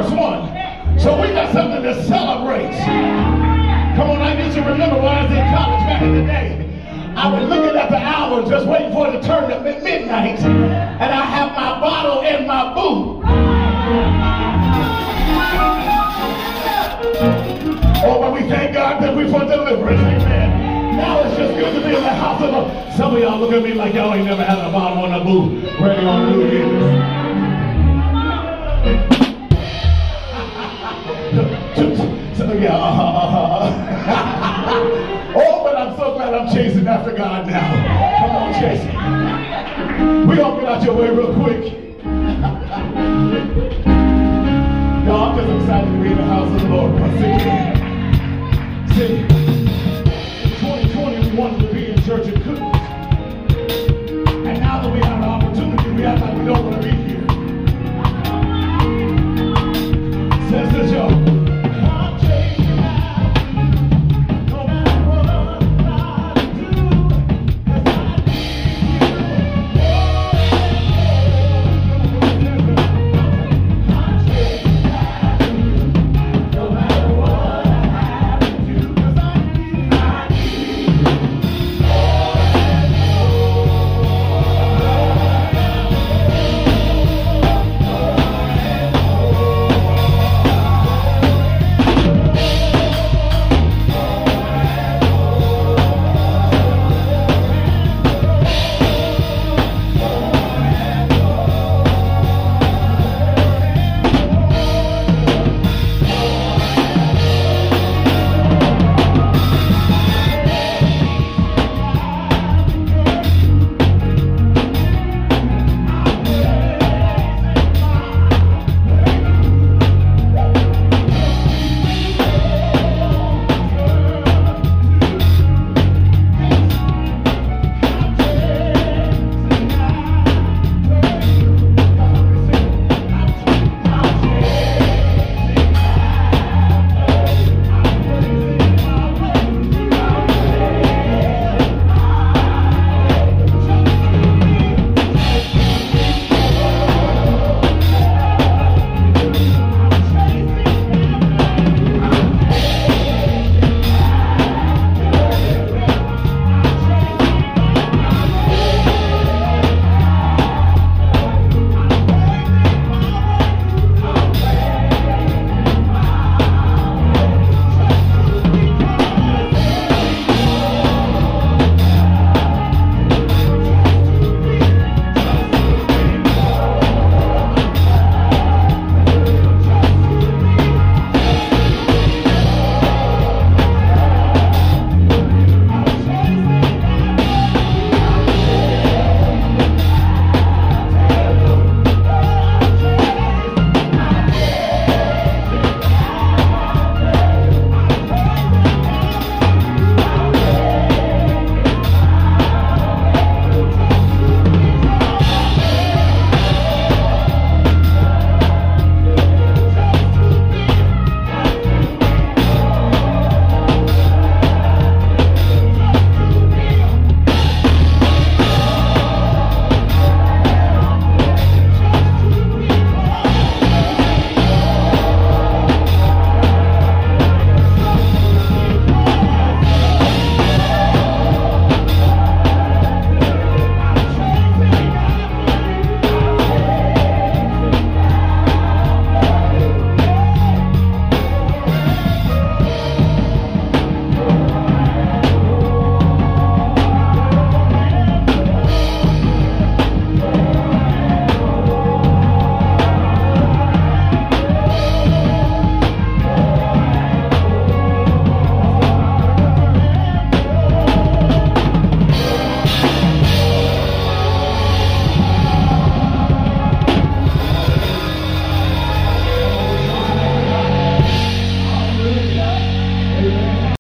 first one. So we got something to celebrate. Come on, I need you to remember when I was in college back in the day. I was looking at the hour, just waiting for it to turn to midnight, and I have my bottle in my boot. Oh, but we thank God that we for deliverance, amen. Now it's just good to be in the house of the... Some of y'all look at me like y'all ain't never had a bottle in the boot, ready on New Year's. So, yeah, oh, but I'm so glad I'm chasing after God now. Come on, chasing. We're going to get out your way real quick. Y'all, I'm just excited to be in the house of the Lord once again. See?